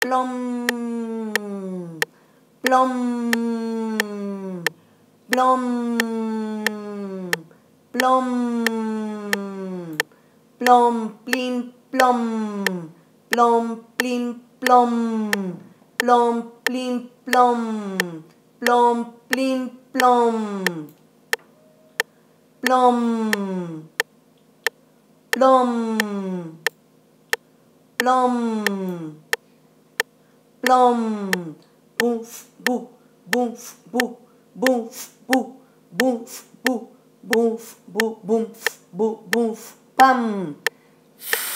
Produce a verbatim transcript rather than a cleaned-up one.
plom, plom, plom, plom, plom, plin, plom, plom, plin, plom, plom, plin, plom, plom, plin, plom, plom, plom, plom, plom, boom, boo, boom, boo, boom, boo, boom, boo, boom, boo, boom, boo, boom, pam.